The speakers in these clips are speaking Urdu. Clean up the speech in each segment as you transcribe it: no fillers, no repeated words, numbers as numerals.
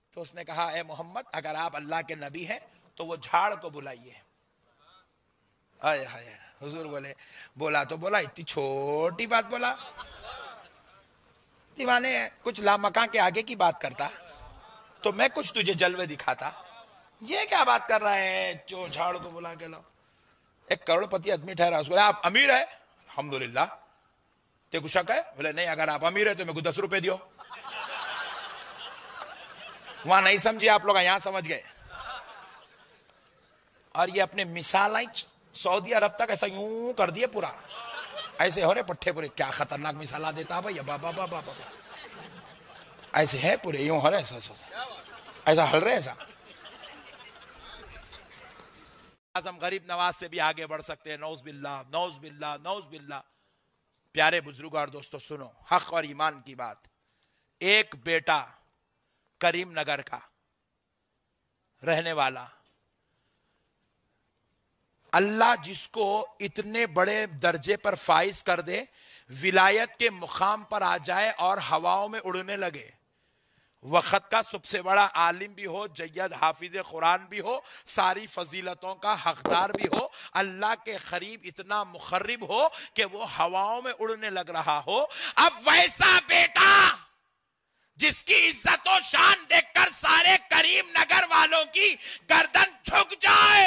تو اس نے کہا اے محمد اگر آپ اللہ کے نبی ہیں تو وہ جھاڑ کو بلائیے. آئے ہائے حضور بولے بولا تو بولا اتنی چھوٹی بات بولا. دیوانے کچھ لامکاں کے آگے کی بات کرتا تو میں کچھ تجھے جلوے دکھاتا. یہ کیا بات کر رہا ہے جو جھاڑ کو بلا کے لاؤ. ایک کروڑ پتی آدمی ٹھہرا اس کو آپ امیر ہے الحمدللہ تے کو شک ہے بولے نہیں اگر آپ امیر ہے تو میرے کو 10 روپے دیو. وہاں نہیں سمجھے آپ لوگ یہاں سمجھ گئے. اور یہ اپنے مثالیں سعودی عرب تک ایسا یوں کر دیے پورا ایسے ہو رہے پٹھے پورے. کیا خطرناک مثالہ دیتا بھائی بابا بابا بابا ایسے ہے پورے یوں ہو رہے ایسا ہل رہے ایسا. اعظم غریب نواز سے بھی آگے بڑھ سکتے ہیں. نعوذ باللہ نعوذ باللہ نعوذ باللہ. پیارے بزرگوں اور دوستو سنو حق اور ایمان کی بات. ایک بیٹا کریم نگر کا رہنے والا اللہ جس کو اتنے بڑے درجے پر فائز کر دے ولایت کے مقام پر آ جائے اور ہواؤں میں اڑنے لگے. وقت کا سب سے بڑا عالم بھی ہو جید حافظ قرآن بھی ہو ساری فضیلتوں کا حقدار بھی ہو اللہ کے قریب اتنا مخرب ہو کہ وہ ہواؤں میں اڑنے لگ رہا ہو. اب ویسا بیٹا جس کی عزت و شان دیکھ کر سارے کریم نگر والوں کی گردن جھک جائے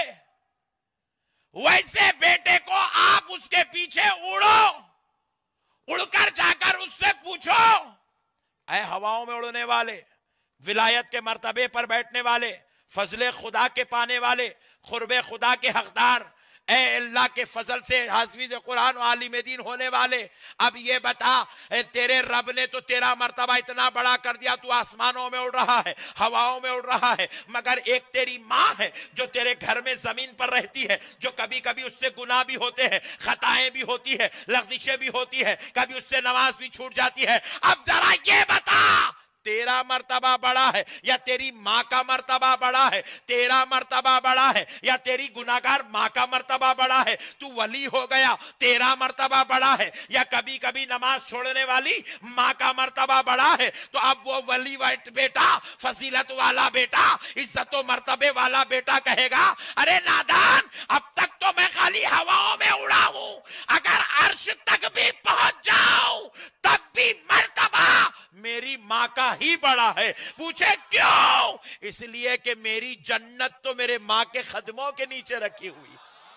ویسے بیٹے کو آپ اس کے پیچھے اڑو. اڑ کر جا کر اس سے پوچھو اے ہواؤں میں اڑنے والے ولایت کے مرتبے پر بیٹھنے والے فضل خدا کے پانے والے قرب خدا کے حقدار اے اللہ کے فضل سے حافظ قرآن و عالم دین ہونے والے اب یہ بتا تیرے رب نے تو تیرا مرتبہ اتنا بڑا کر دیا تو آسمانوں میں اڑ رہا ہے ہواؤں میں اڑ رہا ہے مگر ایک تیری ماں ہے جو تیرے گھر میں زمین پر رہتی ہے جو کبھی کبھی اس سے گناہ بھی ہوتے ہیں خطائیں بھی ہوتی ہے لغزشیں بھی ہوتی ہے کبھی اس سے نماز بھی چھوٹ جاتی ہے. اب ذرا یہ بتا تیرا مرتبہ بڑا ہے یا تیری ماں کا مرتبہ بڑا ہے. تیرا مرتبہ بڑا ہے یا تیری گناہگار ماں کا مرتبہ بڑا ہے. تو ولی ہو گیا تیرا مرتبہ بڑا ہے یا کبھی کبھی نماز چھوڑنے والی ماں کا مرتبہ بڑا ہے. تو اب وہ ولی بیٹا فضیلت والا بیٹا عزت و مرتبے والا بیٹا کہے گا ارے نادان اب تک تو میں خالی ہواؤں میں اڑا ہوں اگر عرش تک بھی پہنچ جاؤں تب بھی مرتبہ میری ماں کا ہی بڑا ہے. پوچھے کیوں؟ اس لیے کہ میری جنت تو میرے ماں کے قدموں کے نیچے رکھی ہوئی.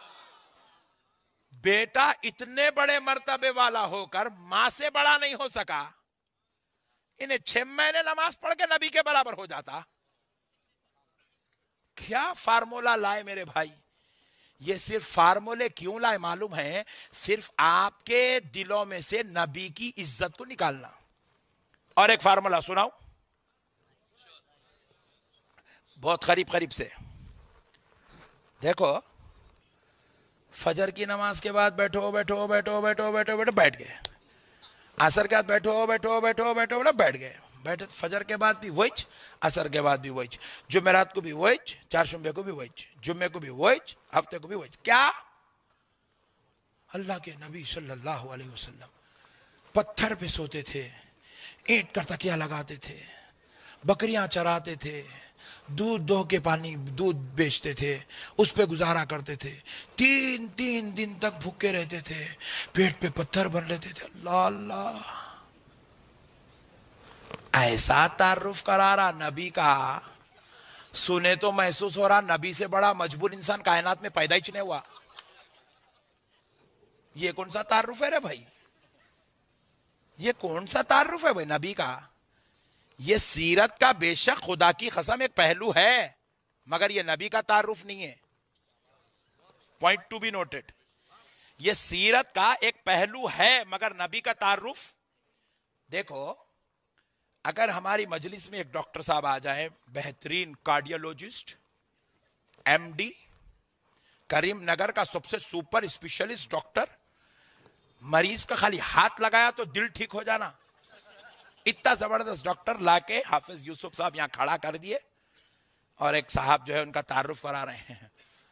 بیٹا اتنے بڑے مرتبے والا ہو کر ماں سے بڑا نہیں ہو سکا. انہیں 6 مہینے نماز پڑھ کے نبی کے برابر ہو جاتا. کیا فارمولا لائے میرے بھائی. یہ صرف فارمولے کیوں لائے معلوم ہے صرف آپ کے دلوں میں سے نبی کی عزت کو نکالنا. اور ایک فارمولا سناؤ بہت قریب سے دیکھو. فجر کی نماز کے بعد بیٹھو بیٹھ گئے. عصر کے بعد بیٹھو بیٹھ گئے. بیٹھے فجر کے بعد بھی وہی عصر کے بعد بھی وہی جمعرات کو بھی وہی چہارشنبے کو بھی وہی جمعے کو بھی وہی ہفتے کو بھی وہی. کیا اللہ کے نبی صلی اللہ علیہ وسلم پتھر پہ سوتے تھے اینٹ کا تکیہ لگاتے تھے بکریاں چراتے تھے دودھ دو کے پانی دودھ بیچتے تھے اس پہ گزارا کرتے تھے 3 دن تک بھوکے رہتے تھے پیٹ پہ پتھر بن لیتے تھے. اللہ اللہ ایسا تعارف کرا رہا نبی کا سنے تو محسوس ہو رہا نبی سے بڑا مجبور انسان کائنات میں پیدا ہی نہیں ہوا. یہ کون سا تعارف ہے رے بھائی یہ کون سا تعارف ہے بھائی نبی کا. یہ سیرت کا بے شک خدا کی قسم ایک پہلو ہے مگر یہ نبی کا تعارف نہیں ہے. Point to be noted. یہ سیرت کا ایک پہلو ہے مگر نبی کا تعارف. دیکھو اگر ہماری مجلس میں ایک ڈاکٹر صاحب آ جائیں بہترین cardiologist M D Karimnagar کا سب سے سپر اسپیشلسٹ ڈاکٹر مریض کا خالی ہاتھ لگایا تو دل ٹھیک ہو جانا اتنا زبردست ڈاکٹر لا کے حافظ یوسف صاحب یہاں کھڑا کر دیے اور ایک صاحب جو ہے ان کا تعارف کرا رہے ہیں.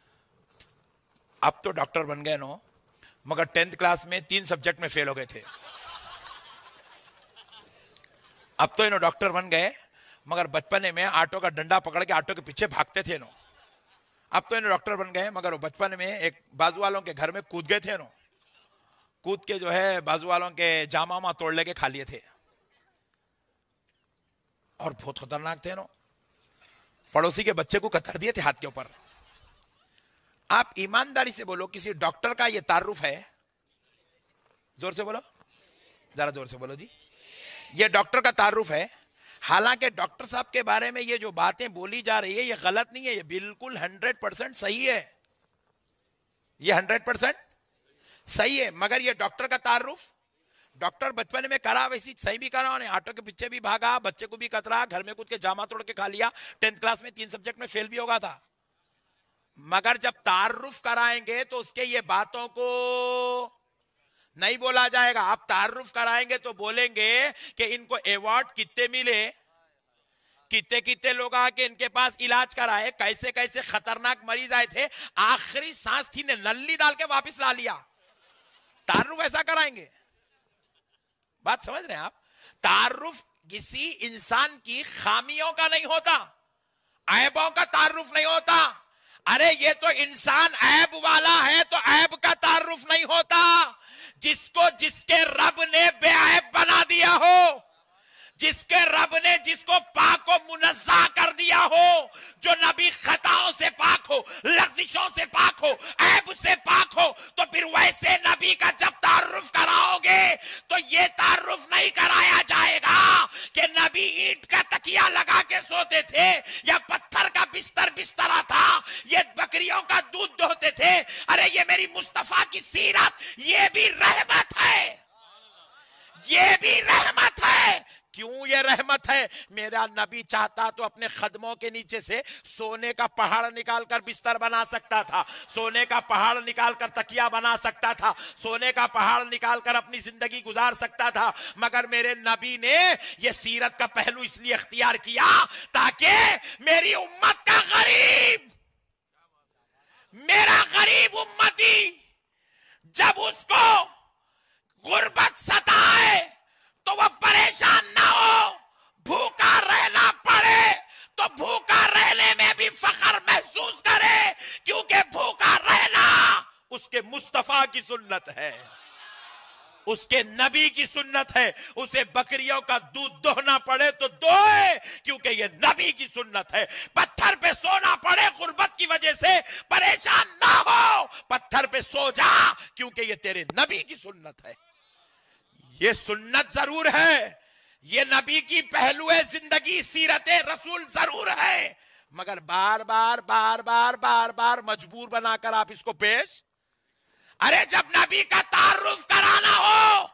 اب تو ڈاکٹر بن گئے نو مگر 10th کلاس میں 3 سبجیکٹ میں فیل ہو گئے تھے. اب تو انہوں ڈاکٹر بن گئے मगर बचपने में ऑटो का डंडा पकड़ के ऑटो के पीछे भागते थे नो। अब तो इन्हें डॉक्टर बन गए, मगर वो बचपन में एक बाजू वालों के घर में कूद गए थे नो। कूद के जो है बाजू वालों के जामा तोड़ लेके खा लिए थे और बहुत खतरनाक थे नो। पड़ोसी के बच्चे को कतर दिए थे हाथ के ऊपर। आप ईमानदारी से बोलो, किसी डॉक्टर का ये तारुफ है? जोर से बोलो, जरा जोर से बोलो जी। ये डॉक्टर का तारुफ है। हालांकि डॉक्टर साहब के बारे में ये जो बातें बोली जा रही है ये गलत नहीं है, ये बिल्कुल 100% सही है, ये 100% सही है। मगर ये डॉक्टर का तारुफ, डॉक्टर बचपन में करा वैसी सही भी करा, उन्हें ऑटो के पीछे भी भागा, बच्चे को भी कतरा, घर में कूद के जामा तोड़ के खा लिया, 10th क्लास में 3 सब्जेक्ट में फेल भी होगा था। मगर जब तारुफ कराएंगे तो उसके ये बातों को नहीं बोला जाएगा। आप तारुफ कराएंगे तो बोलेंगे कि इनको अवार्ड कितने मिले, कितने कितने लोग आके इनके पास इलाज कराए, कैसे कैसे खतरनाक मरीज आए थे, आखिरी सांस थी ने नल्ली डाल के वापस ला लिया। तारुफ ऐसा कराएंगे? बात समझ रहे हैं आप? तारुफ किसी इंसान की खामियों का नहीं होता, ऐबों का तारुफ नहीं होता। अरे ये तो इंसान ऐब वाला है तो ऐब का तारुफ नहीं होता। जिसको जिसके रब ने बेऐब बना दिया हो, जिसके रब ने जिसको पाक व मुनज़्ज़ा कर दिया हो, जो नबी खताओं से पाक हो, लग़्ज़िशों से पाक हो, ऐब से पाक हो, तो फिर वैसे नबी का जब तारुफ कराओगे तो ये तारुफ नहीं कराया जाएगा कि नबी ईंट का तकिया लगा के सोते थे या पत्थर का बिस्तरा था, ये बकरियों का दूध दोहते थे। अरे ये मेरी मुस्तफा की सीरत, ये भी रहमत है, ये भी रहमत है। क्यों ये रहमत है? मेरा नबी चाहता तो अपने खदमों के नीचे से सोने का पहाड़ निकालकर बिस्तर बना सकता था, सोने का पहाड़ निकालकर तकिया बना सकता था, सोने का पहाड़ निकालकर अपनी जिंदगी गुजार सकता था। मगर मेरे नबी ने ये सीरत का पहलू इसलिए इख्तियार किया ताकि मेरी उम्मत का गरीब, मेरा गरीब उम्मती जब उसको गुर्बत सताए तो वह परेशान ना हो, भूखा रहना पड़े तो भूखा रहने में भी फख्र महसूस करे, क्योंकि भूखा रहना उसके मुस्तफा की सुन्नत है, उसके नबी की सुन्नत है। उसे बकरियों का दूध दोहना पड़े तो दोए, क्योंकि ये नबी की सुन्नत है। पत्थर पे सोना पड़े गुर्बत की वजह से, परेशान ना हो, पत्थर पे सो जा, क्योंकि ये तेरे नबी की सुन्नत है। ये सुन्नत जरूर है, ये नबी की पहलू है जिंदगी, सीरत रसूल जरूर है, मगर बार बार मजबूर बनाकर आप इसको पेश। अरे जब नबी का तारुफ कराना हो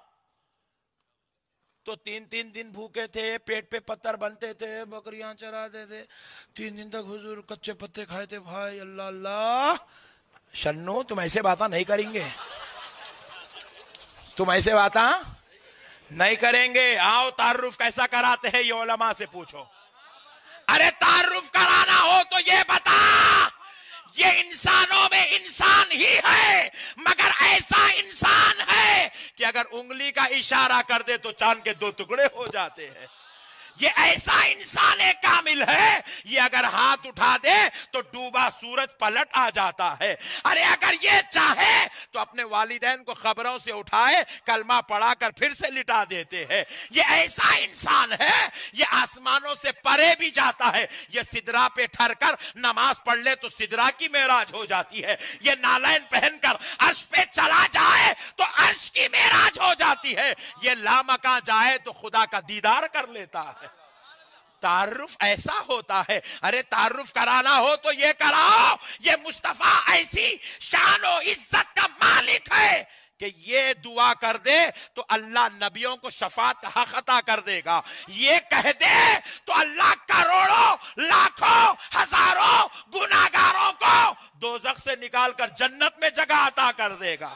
तो 3 दिन भूखे थे, पेट पे पत्थर बनते थे, बकरियां चराते थे, 3 दिन तक हुजूर कच्चे पत्ते खाए थे। भाई अल्लाह अल्लाह, शन्नू तुम ऐसे बात नहीं करेंगे, तुम ऐसे बात नहीं करेंगे। आओ तारुफ कैसा कराते हैं ये उलमा से पूछो। अरे तारुफ कराना हो तो ये बता, ये इंसानों में इंसान ही है, मगर ऐसा इंसान है कि अगर उंगली का इशारा कर दे तो चांद के 2 टुकड़े हो जाते हैं। ये ऐसा इंसान एक कामिल है, ये अगर हाथ उठा दे तो डूबा सूरज पलट आ जाता है। अरे अगर ये चाहे तो अपने वालिदैन को खबरों से उठाए, कलमा पढ़ाकर फिर से लिटा देते हैं। ये ऐसा इंसान है, ये आसमानों से परे भी जाता है। ये सिदरा पे ठहरकर नमाज पढ़ ले तो सिदरा की मेराज हो जाती है। ये नालैन पहनकर अर्श पे चला जाए तो अर्श की मेराज हो जाती है। ये लामका जाए तो खुदा का दीदार कर लेता है। तारुफ ऐसा होता है। अरे तारुफ कराना हो तो ये कराओ, ये मुस्तफा ऐसी शान और इज्जत का मालिक है कि ये दुआ कर दे तो अल्लाह नबियों को शफात हक अता कर देगा। ये कह दे तो अल्लाह करोड़ों लाखों हजारों गुनाहगारों को दोज़ख से निकालकर जन्नत में जगह अता कर देगा।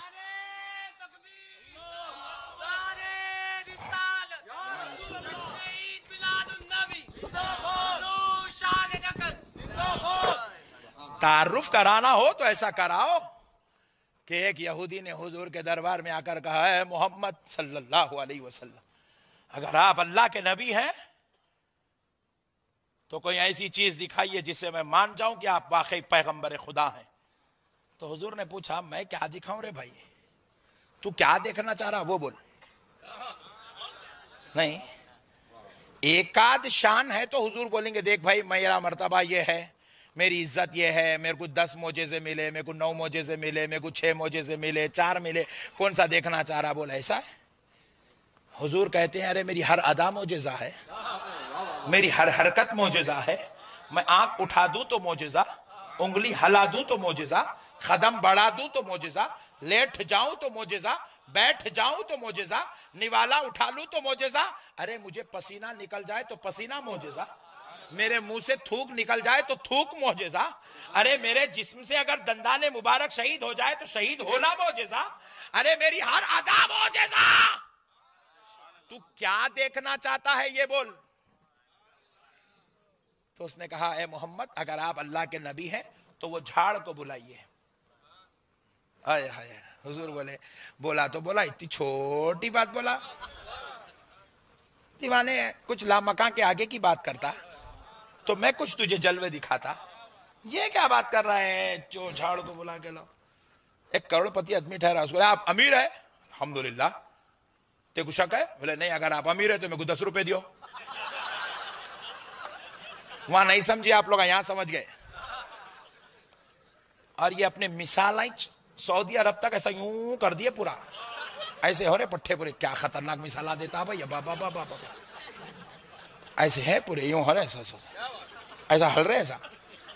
तारुफ कराना हो तो ऐसा कराओ कि एक यहूदी ने हुजूर के दरबार में आकर कहा है, मोहम्मद सल्लल्लाहु अलैहि वसल्लम, अगर आप अल्लाह के नबी हैं تو کوئی ایسی چیز دکھائیے جس سے میں مان جاؤں کہ آپ واقعی پیغمبر خدا ہیں. تو حضور نے پوچھا میں کیا دکھاؤں رے بھائی, تو کیا دیکھنا چاہ رہا وہ بول. نہیں, ایک آدھ شان ہے تو حضور بولیں گے دیکھ بھائی میرا مرتبہ یہ ہے, میری عزت یہ ہے, میرے کو 10 معجزے ملے, میرے کو 9 معجزے ملے, میرے کو 6 معجزے ملے, 4 ملے, کون سا دیکھنا چاہ رہا بولا. ایسا ہے؟ حضور کہتے ہیں ارے میری ہر ادا معجزہ ہے, میری ہر حرکت معجزہ ہے. میں آنکھ اٹھا دوں تو معجزہ, انگلی ہلا دوں تو معجزہ, قدم بڑھا دوں تو معجزہ, لیٹ جاؤں تو معجزہ, بیٹھ جاؤں تو معجزہ, نوالا اٹھا لوں تو معجزہ. ارے مجھے پسینہ نکل جائے تو پسینہ معجزہ, میرے منہ سے تھوک نکل جائے تو تھوک معجزہ, ارے میرے جسم سے اگر دندان مبارک شہید ہو جائے تو شہید ہونا معجزہ, ارے میری ہر ادا معجزہ. تو کیا دیکھنا چاہتا ہے یہ بول. تو اس نے کہا اے محمد اگر آپ اللہ کے نبی ہیں تو وہ جھاڑ کو بلائیے. آئے ہائے, حضور بولے بولا تو بولا, اتنی چھوٹی بات بولا. دیوانے کچھ لامکاں کے آگے کی بات کرتا تو میں کچھ تجھے جلوے دکھاتا, یہ کیا بات کر رہا ہے جو جھاڑ کو بلا کے لاؤ. 1 کروڑ پتی آدمی ٹھہرا, اس کو آپ امیر ہے, الحمدللہ. تیرے کو شک ہے؟ بولے نہیں, اگر آپ امیر ہے تو میرے کو 10 روپے دیو. وہاں نہیں سمجھے آپ لوگ, یہاں سمجھ گئے. اور یہ اپنے مثالیں سعودی عرب تک ایسا یوں کر دیے پورا, ایسے ہو رہے پٹھے پورے. کیا خطرناک مثالہ دیتا بھائی, بابا بابا بابا ایسے ہے پورے, یوں ہو رہے ایسا ہل رہے ایسا.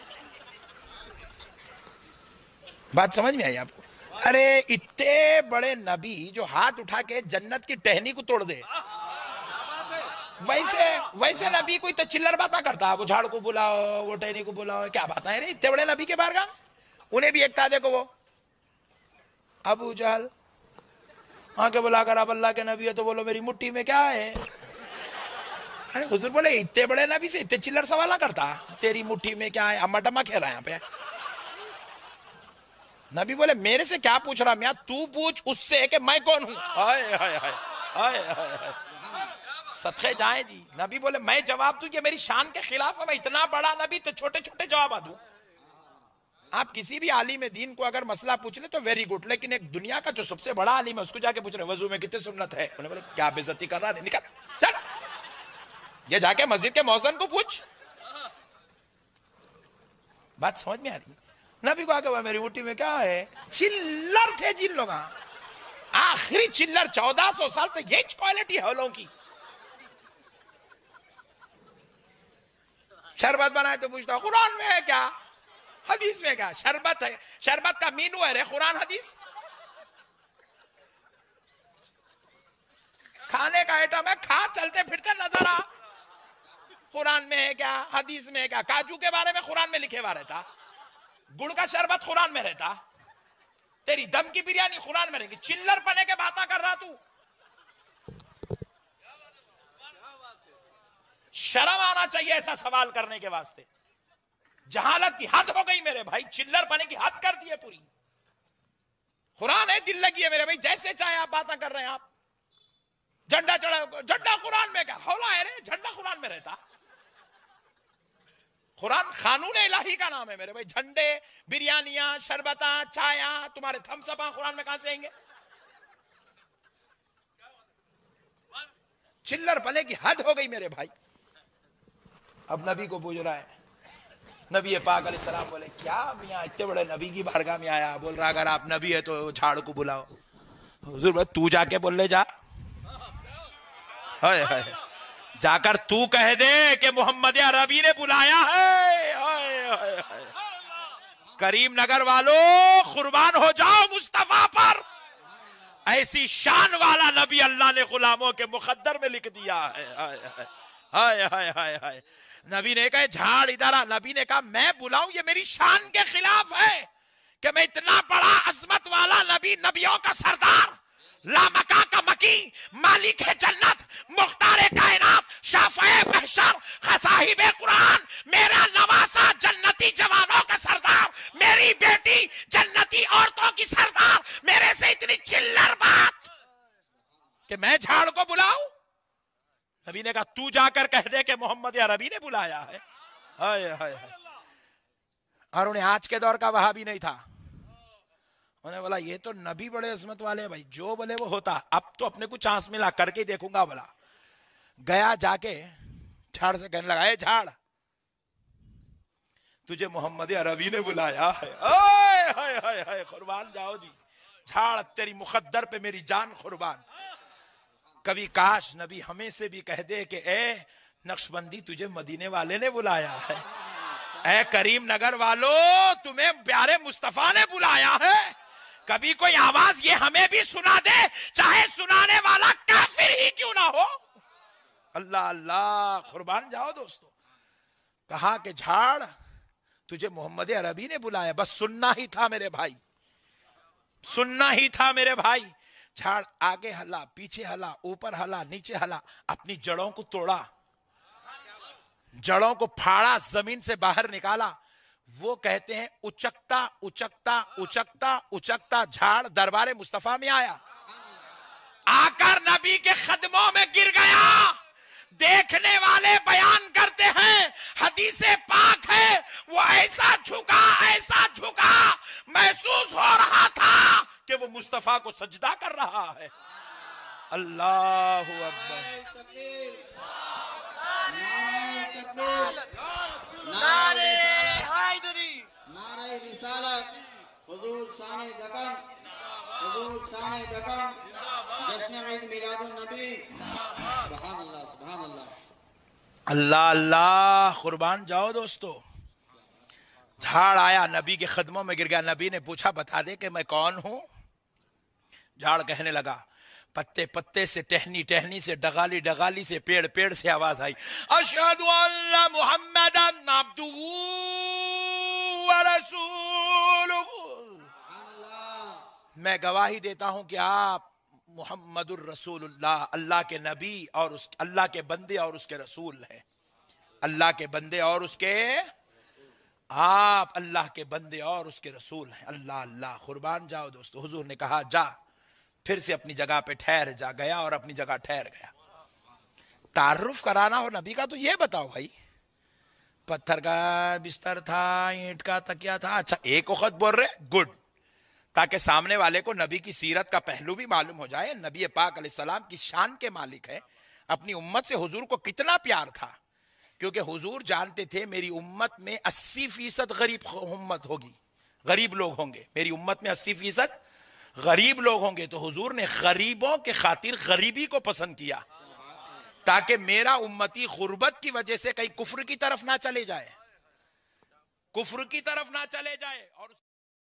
بات سمجھ میں آئی آپ کو؟ ارے اتنے بڑے نبی جو ہاتھ اٹھا کے جنت کی ٹہنی کو توڑ دے, ویسے نبی کوئی تو چلر باتاں کرتا, وہ جھاڑ کو بلاؤ, وہ ٹہنی کو بلاؤ, کیا باتاں ہیں رے اتنے بڑے نبی کے بارگاہ میں. انہیں بھی ایک تھا دیکھو وہ ابو جہل, ہاں کے بلا کر آپ اللہ کے نبی ہے تو بولو میری مٹھی میں کیا ہے. ارے حضور بولے اتنے بڑے نبی سے اتنے چلر سوالہ کرتا, تیری مٹھی میں کیا ہے, اما ٹما کہہ رہا ہے یہاں پہ. نبی بولے میرے سے کیا پوچھ رہا میاں, تو پوچھ اس سے کہ میں کون ہوں. ہائے ہائے ہائے ہائے ہائے, صدقے جائیں جی. نبی بولے میں جواب دوں, یہ میری شان کے خلاف ہے, میں اتنا بڑا نبی تو چھوٹے چھوٹے جواب دوں. آپ کسی بھی عالم دین کو اگر مسئلہ پوچھ لیں تو ویری گڈ, لیکن ایک دنیا کا جو سب سے بڑا عالم ہے اس کو جا کے پوچھ رہے وضو میں کتنے سنت ہے, انہوں نے بولے کیا بے عزتی کر رہا ہے, نکل چل. یہ جا کے مسجد کے مؤذن کو پوچھ. بات سمجھ میں آ رہی ہے؟ نبی کو آگے میری مٹھی میں کیا ہے. چلر تھے جن لوگ, آخری چلر, 1400 سال سے یہ کوالٹی ہے لوگوں کی. شربت بنائے تو پوچھتا قرآن میں ہے کیا, حدیث میں کیا. شربت ہے, شربت کا مینو ہے رے قرآن حدیث. کھانے کا آئٹم ہے, کھا چلتے پھرتے نظر آ. قرآن میں ہے کیا, حدیث میں ہے کیا. کاجو کے بارے میں قرآن میں لکھے ہوا رہتا, گڑ کا شربت قرآن میں رہتا, تیری دم کی بریانی قرآن میں رہے گی. چلر پنے کے باتیں کر رہا تو. شرم آنا چاہیے ایسا سوال کرنے کے واسطے. جہالت کی حد ہو گئی میرے بھائی, چلر پنے کی حد کر دی ہے پوری. قرآن ہے, دل لگی ہے میرے بھائی, جیسے چاہے آپ باتیں کر رہے ہیں. آپ جھنڈا چڑھا, جھنڈا قرآن میں کیا ہولا ہے رے, جھنڈا قرآن میں رہتا. قرآن قانون الہی کا نام ہے میرے بھائی. جھنڈے, بریانیاں, شربتاں, چایاں, تمہارے تھمس اپ قرآن میں کہاں سے آئیں گے. چلر پنے کی حد ہو گئی میرے بھائی. اب نبی کو پوچھ رہا ہے, نبی پاک علیہ السلام بولے کیا میاں اتنے بڑے نبی کی بارگاہ میں آیا, بول رہا اگر آپ نبی ہے تو جھاڑ کو بلاؤ. حضور بولے تو جا کے بول لے جا, ہائے ہائے, جا کر تو کہہ دے کہ محمد عربی نے بلایا ہے. ہائے ہائے ہائے, کریم نگر والوں قربان ہو جاؤ مصطفیٰ پر. ایسی شان والا نبی اللہ نے غلاموں کے مقدر میں لکھ دیا ہے. ہائے ہائے ہائے ہائے. نبی نے کہا جھاڑ ادھر آ. نبی نے کہا میں بلاؤں, یہ میری شان کے خلاف ہے کہ میں اتنا بڑا عظمت والا نبی, نبیوں کا سردار, لامکا کا مکی, مالک جنت, مختار کائنات, شافع محشر, صاحب قرآن, میرا نواسا جنتی جوانوں کا سردار, میری بیٹی جنتی عورتوں کی سردار, میرے سے اتنی چلر بات کہ میں جھاڑ کو بلاؤں. نبی نے کہا تو جا کر کہہ دے کہ محمد عربی نے بلایا ہے. ہائے ہائے ہائے. اور انہیں آج کے دور کا وہابی نہیں تھا. انہیں بولا یہ تو نبی بڑے عظمت والے ہیں بھائی, جو بولے وہ ہوتا. اب تو اپنے کو چانس ملا, کر کے دیکھوں گا. بولا گیا, جا کے جھاڑ سے کہنے لگا, اے جھاڑ, تجھے محمد عربی نے بلایا ہے. ہائے ہائے ہائے ہائے, قربان جاؤ جی. جھاڑ تیری مقدر پہ میری جان قربان. کبھی کاش نبی ہمیں سے بھی کہہ دے کہ اے نقشبندی, تجھے مدینے والے نے بلایا ہے. اے کریم نگر والو, تمہیں پیارے مصطفیٰ نے بلایا ہے. کبھی کوئی آواز یہ ہمیں بھی سنا دے, چاہے سنانے والا کافر ہی کیوں نہ ہو. اللہ اللہ, قربان جاؤ دوستو. کہا کہ جھاڑ, تجھے محمد عربی نے بلایا. بس سننا ہی تھا میرے بھائی, سننا ہی تھا میرے بھائی. جھاڑ آگے ہلا, پیچھے ہلا, اوپر ہلا, نیچے ہلا, اپنی جڑوں کو توڑا, جڑوں کو پھاڑا, زمین سے باہر نکالا. وہ کہتے ہیں اچکتا اچکتا اچکتا اچکتا جھاڑ دربار مصطفیٰ میں آیا. آ کر نبی کے قدموں میں گر گیا. دیکھنے والے بیان کرتے ہیں, حدیث پاک ہے, وہ ایسا جھکا محسوس ہو رہا تھا کہ وہ مصطفیٰ کو سجدہ کر رہا ہے. اللہ اکبر. نعرہ رسالت, حضور شان دکن, حضور شان دکن, جشن عید میلاد النبی. سبحان اللہ سبحان اللہ. اللہ اللہ, قربان جاؤ دوستو. جھاڑ آیا, نبی کے قدموں میں گر گیا. نبی نے پوچھا, بتا دے کہ میں کون ہوں. جھاڑ کہنے لگا, پتے پتے سے, ٹہنی ٹہنی سے, ڈغالی ڈغالی سے, پیڑ پیڑ سے آواز آئی, اشہد ان محمدن عبدہ ورسولہ. میں گواہی دیتا ہوں کہ آپ محمد الرسول اللہ, اللہ کے نبی اور اللہ کے بندے اور اس کے رسول ہیں. اللہ کے بندے اور اس کے, آپ اللہ کے بندے اور اس کے رسول ہیں. اللہ اللہ, قربان جاؤ دوستو. حضور نے کہا, جا پھر سے اپنی جگہ پہ ٹھہر جا. گیا اور اپنی جگہ ٹھہر گیا. تعارف کرانا ہو نبی کا تو یہ بتاؤ بھائی, پتھر کا بستر تھا, اینٹ کا تکیہ تھا, اچھا ایک وقت بول رہے, گڈ, تاکہ سامنے والے کو نبی کی سیرت کا پہلو بھی معلوم ہو جائے. نبی پاک علیہ السلام کی شان کے مالک ہے. اپنی امت سے حضور کو کتنا پیار تھا, کیونکہ حضور جانتے تھے میری امت میں 80% غریب امت ہوگی, غریب لوگ ہوں گے. میری امت میں 80% غریب لوگ ہوں گے. تو حضور نے غریبوں کے خاطر غریبی کو پسند کیا, تاکہ میرا امتی غربت کی وجہ سے کہیں کفر کی طرف نہ چلے جائے, کفر کی طرف نہ چلے جائے. اور